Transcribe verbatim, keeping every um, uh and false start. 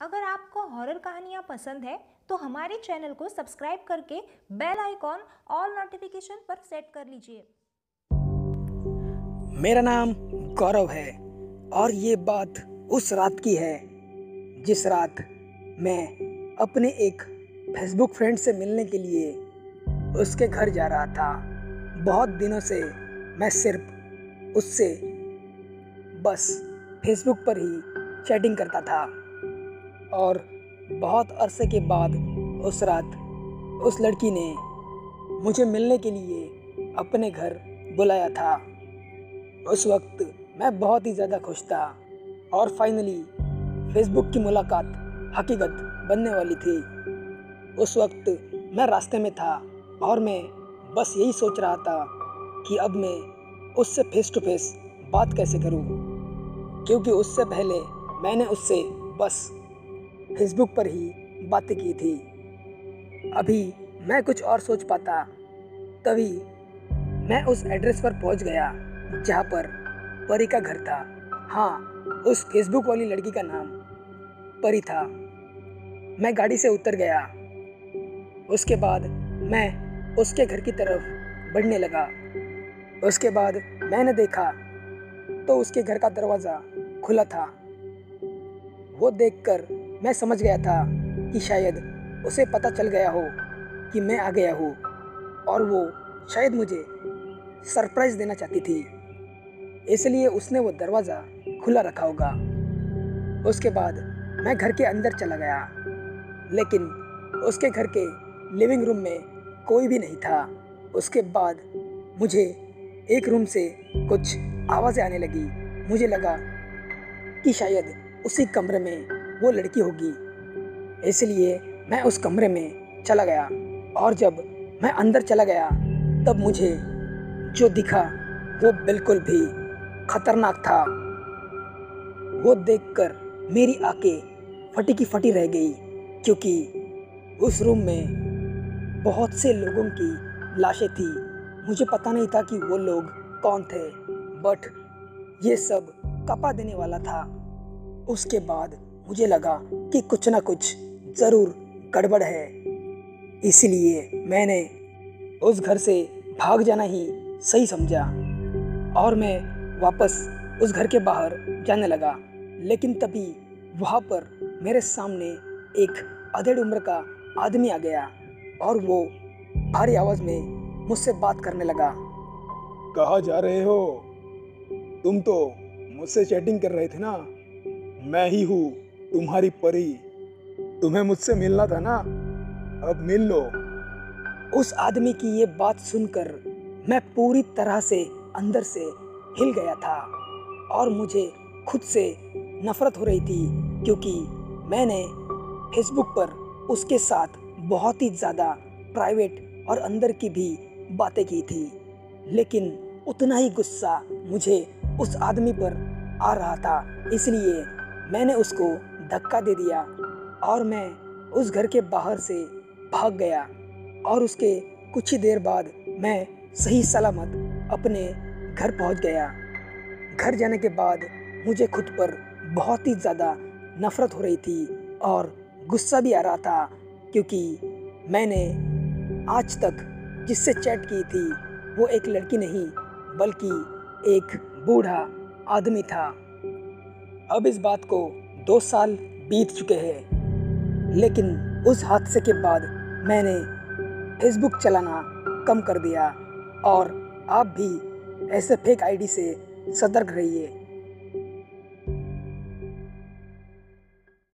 अगर आपको हॉरर कहानियाँ पसंद है तो हमारे चैनल को सब्सक्राइब करके बेल आइकॉन ऑल नोटिफिकेशन पर सेट कर लीजिए। मेरा नाम गौरव है और ये बात उस रात की है जिस रात मैं अपने एक फेसबुक फ्रेंड से मिलने के लिए उसके घर जा रहा था। बहुत दिनों से मैं सिर्फ उससे बस फेसबुक पर ही चैटिंग करता था और बहुत अरसे के बाद उस रात उस लड़की ने मुझे मिलने के लिए अपने घर बुलाया था। उस वक्त मैं बहुत ही ज़्यादा खुश था और फाइनली फेसबुक की मुलाकात हकीकत बनने वाली थी। उस वक्त मैं रास्ते में था और मैं बस यही सोच रहा था कि अब मैं उससे फेस टू फेस बात कैसे करूं, क्योंकि उससे पहले मैंने उससे बस फेसबुक पर ही बातें की थी। अभी मैं कुछ और सोच पाता, तभी मैं उस एड्रेस पर पहुंच गया जहां पर परी का घर था। हाँ, उस फेसबुक वाली लड़की का नाम परी था। मैं गाड़ी से उतर गया। उसके बाद मैं उसके घर की तरफ बढ़ने लगा। उसके बाद मैंने देखा तो उसके घर का दरवाज़ा खुला था। वो देखकर मैं समझ गया था कि शायद उसे पता चल गया हो कि मैं आ गया हूँ और वो शायद मुझे सरप्राइज़ देना चाहती थी, इसलिए उसने वो दरवाज़ा खुला रखा होगा। उसके बाद मैं घर के अंदर चला गया, लेकिन उसके घर के लिविंग रूम में कोई भी नहीं था। उसके बाद मुझे एक रूम से कुछ आवाज़ें आने लगी। मुझे लगा कि शायद उसी कमरे में वो लड़की होगी, इसलिए मैं उस कमरे में चला गया और जब मैं अंदर चला गया तब मुझे जो दिखा वो बिल्कुल भी खतरनाक था। वो देखकर मेरी आंखें फटी की फटी रह गई, क्योंकि उस रूम में बहुत से लोगों की लाशें थी। मुझे पता नहीं था कि वो लोग कौन थे, बट ये सब कपा देने वाला था। उसके बाद मुझे लगा कि कुछ ना कुछ ज़रूर गड़बड़ है, इसलिए मैंने उस घर से भाग जाना ही सही समझा और मैं वापस उस घर के बाहर जाने लगा। लेकिन तभी वहाँ पर मेरे सामने एक अधेड़ उम्र का आदमी आ गया और वो भारी आवाज़ में मुझसे बात करने लगा। कहाँ जा रहे हो? तुम तो मुझसे चैटिंग कर रहे थे ना। मैं ही हूँ तुम्हारी परी। तुम्हें मुझसे मिलना था ना, अब मिल लो। उस आदमी की ये बात सुनकर मैं पूरी तरह से अंदर से हिल गया था और मुझे खुद से नफरत हो रही थी, क्योंकि मैंने फेसबुक पर उसके साथ बहुत ही ज़्यादा प्राइवेट और अंदर की भी बातें की थी। लेकिन उतना ही गुस्सा मुझे उस आदमी पर आ रहा था, इसलिए मैंने उसको धक्का दे दिया और मैं उस घर के बाहर से भाग गया और उसके कुछ ही देर बाद मैं सही सलामत अपने घर पहुंच गया। घर जाने के बाद मुझे खुद पर बहुत ही ज़्यादा नफ़रत हो रही थी और गुस्सा भी आ रहा था, क्योंकि मैंने आज तक जिससे चैट की थी वो एक लड़की नहीं बल्कि एक बूढ़ा आदमी था। अब इस बात को दो साल बीत चुके हैं, लेकिन उस हादसे के बाद मैंने फेसबुक चलाना कम कर दिया और आप भी ऐसे फेक आईडी से सतर्क रहिए।